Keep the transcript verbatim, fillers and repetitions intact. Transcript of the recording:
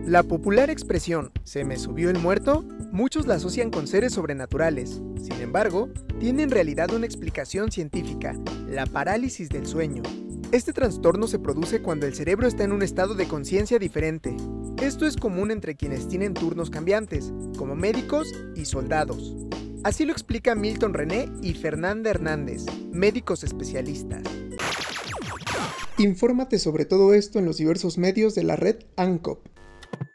La popular expresión «se me subió el muerto» muchos la asocian con seres sobrenaturales. Sin embargo, tiene en realidad una explicación científica: la parálisis del sueño. Este trastorno se produce cuando el cerebro está en un estado de conciencia diferente. Esto es común entre quienes tienen turnos cambiantes, como médicos y soldados. Así lo explican Milton René y Fernanda Hernández, médicos especialistas. Infórmate sobre todo esto en los diversos medios de la red ANCOP.